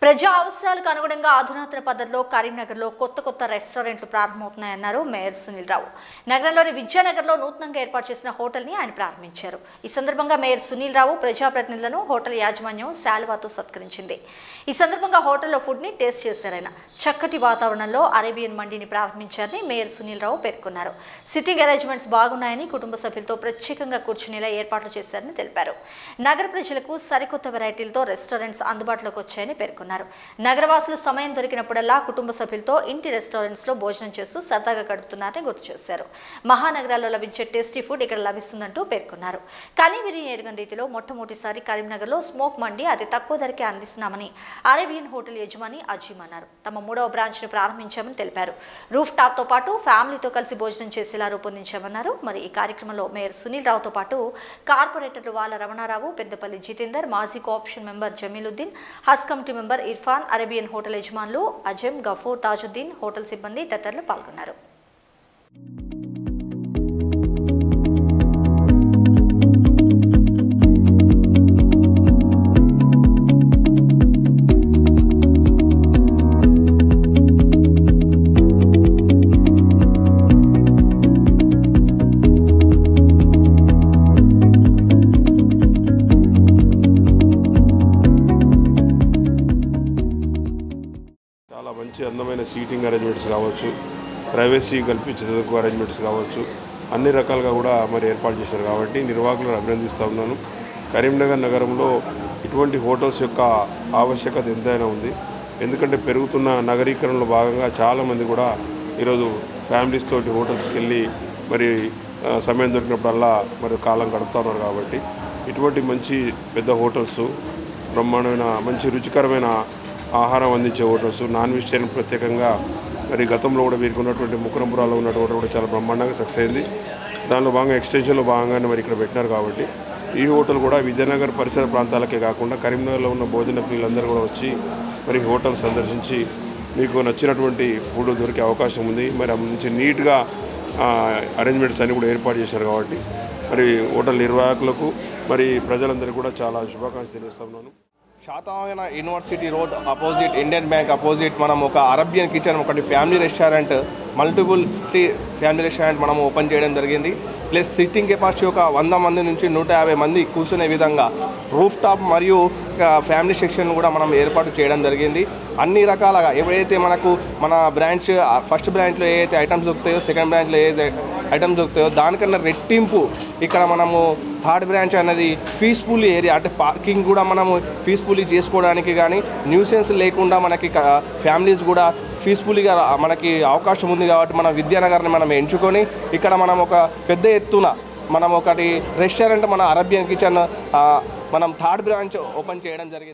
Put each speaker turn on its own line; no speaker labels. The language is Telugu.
ప్రజా అవసరాలకు అనుగుణంగా అధునాతన పద్ధతిలో కరీంనగర్లో కొత్త రెస్టారెంట్లు ప్రారంభమవుతున్నాయన్నారు మేయర్ సునీల్ రావు. నగరంలోని విద్యానగర్లో నూతనంగా ఏర్పాటు చేసిన హోటల్ని ఆయన ప్రారంభించారు. ఈ సందర్భంగా మేయర్ సునీల్ రావు ప్రజాప్రతినిధులను హోటల్ యాజమాన్యం శాలువాతో సత్కరించింది. ఈ సందర్భంగా హోటల్లో ఫుడ్ని టేస్ట్ చేశారాయన. చక్కటి వాతావరణంలో అరేబియన్ మండీని ప్రారంభించారని మేయర్ సునీల్ రావు పేర్కొన్నారు. సిట్టింగ్ అరేంజ్మెంట్స్ బాగున్నాయని, కుటుంబ సభ్యులతో ప్రత్యేకంగా కూర్చునేలా ఏర్పాట్లు చేశారని తెలిపారు. నగర ప్రజలకు సరికొత్త వెరైటీలతో రెస్టారెంట్స్ అందుబాటులోకి వచ్చాయని పేర్కొన్నారు. నగరవాసులు సమయం దొరికినప్పుడల్లా కుటుంబ సభ్యులతో ఇంటి రెస్టారెంట్స్ లో భోజనం చేస్తూ సరదాగా గడుపుతున్నారని గుర్తు చేశారు. మహానగరాల్లో లభించే టేస్టీ ఫుడ్ ఇక్కడ లభిస్తుందంటూ పేర్కొన్నారు. కనీవిని ఎరుగని రీతిలో మొట్టమొదటిసారి కరీంనగర్లో స్మోక్ మండి అతి తక్కువ ధరకే అందిస్తున్నామని అరేబియన్ హోటల్ యజమాని అజీమ్ అన్నారు. తమ 3వ బ్రాంచ్ ను ప్రారంభించామని తెలిపారు. రూఫ్ టాప్ తో పాటు ఫ్యామిలీతో కలిసి భోజనం చేసేలా రూపొందించామన్నారు. మరి ఈ కార్యక్రమంలో మేయర్ సునీల్ రావుతో పాటు కార్పొరేటర్లు వాల రమణారావు, పెద్దపల్లి జితేందర్, మాజీ కోఆప్షన్ మెంబర్ జమీలుద్దీన్, హస్ committee member Irfan, Arabian hotel యజమానులు అజమ్, గఫూర్, తాజుద్దీన్, హోటల్ సిబ్బంది తదితరులు పాల్గొన్నారు.
చాలా మంచి అందమైన సీటింగ్ అరేంజ్మెంట్స్ కావచ్చు, ప్రైవసీ కల్పించేందుకు అరేంజ్మెంట్స్ కావచ్చు, అన్ని రకాలుగా కూడా మరి ఏర్పాటు చేశారు. కాబట్టి నిర్వాహకులను అభినందిస్తూ ఉన్నాను. కరీంనగర్ నగరంలో ఇటువంటి హోటల్స్ యొక్క ఆవశ్యకత ఎంతైనా ఉంది. ఎందుకంటే పెరుగుతున్న నగరీకరణలో భాగంగా చాలామంది కూడా ఈరోజు ఫ్యామిలీస్ తోటి హోటల్స్కి వెళ్ళి మరి సమయం దొరికినప్పుడల్లా మరి కాలం గడుపుతూ ఉన్నారు. కాబట్టి ఇటువంటి మంచి పెద్ద హోటల్స్, బ్రహ్మాండమైన మంచి రుచికరమైన ఆహారం అందించే హోటల్స్, నాన్ వెజిటేరియన్ ప్రత్యేకంగా మరి గతంలో కూడా వీరికి ఉన్నటువంటి ముకురంపురాలో ఉన్న హోటల్ కూడా చాలా బ్రహ్మాండంగా సక్సెస్ అయింది. దానిలో భాగంగా ఎక్స్టెన్షన్లో భాగంగానే మరి ఇక్కడ పెట్టినారు. కాబట్టి ఈ హోటల్ కూడా విద్యానగర్ పరిసర ప్రాంతాలకే కాకుండా కరీంనగర్లో ఉన్న భోజన ప్రియులందరూ కూడా వచ్చి మరి హోటల్ సందర్శించి మీకు నచ్చినటువంటి ఫుడ్ దొరికే అవకాశం ఉంది. మరి మంచి నీట్గా అరేంజ్మెంట్స్ అన్నీ కూడా ఏర్పాటు చేశారు. కాబట్టి మరి హోటల్ నిర్వాహకులకు మరి ప్రజలందరికీ కూడా చాలా శుభాకాంక్షలు తెలియజేస్తా ఉన్నాను.
Satavahana university road opposite, Indian bank opposite మనం ఒక అరేబియన్ కిచెన్, ఒకటి family restaurant, multiple family restaurant మనం ఓపెన్ చేయడం జరిగింది. ప్లస్ సిట్టింగ్ కెపాసిటీ ఒక 100 మంది నుంచి 150 మంది కూర్చునే విధంగా రూఫ్ టాప్ మరియు ఫ్యామిలీ సెక్షన్ కూడా మనం ఏర్పాటు చేయడం జరిగింది. అన్ని రకాలుగా ఏవైతే మనకు మన బ్రాంచ్ ఫస్ట్ బ్రాంచ్లో ఏదైతే ఐటమ్స్ దొరుకుతాయో, సెకండ్ బ్రాంచ్లో ఏదైతే ఐటమ్స్ దొరుకుతాయో దానికన్నా రెట్టింపు ఇక్కడ మనము థర్డ్ బ్రాంచ్ అనేది పీస్ఫుల్ ఏరియా, అంటే పార్కింగ్ కూడా మనము పీస్ఫుల్లీ చేసుకోవడానికి కానీ న్యూసెన్స్ లేకుండా మనకి ఫ్యామిలీస్ కూడా పీస్ఫుల్గా మనకి అవకాశం ఉంది. కాబట్టి మన విద్యానగర్ని మనం ఎంచుకొని ఇక్కడ మనం ఒక పెద్ద ఎత్తున మనం ఒకటి రెస్టారెంట్, మన అరేబియన్ కిచెన్ మనం థర్డ్ బ్రాంచ్ ఓపెన్ చేయడం జరిగింది.